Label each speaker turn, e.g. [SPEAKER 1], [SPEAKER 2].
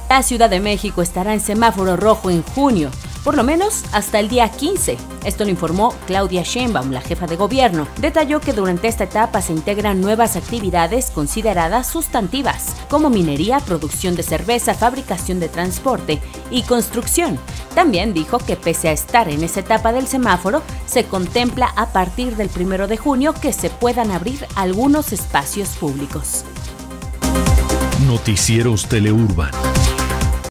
[SPEAKER 1] La Ciudad de México estará en semáforo rojo en junio, por lo menos hasta el día 15. Esto lo informó Claudia Sheinbaum, la jefa de gobierno. Detalló que durante esta etapa se integran nuevas actividades consideradas sustantivas, como minería, producción de cerveza, fabricación de transporte y construcción. También dijo que pese a estar en esa etapa del semáforo, se contempla a partir del 1 de junio que se puedan abrir algunos espacios públicos.
[SPEAKER 2] Noticieros Teleurban.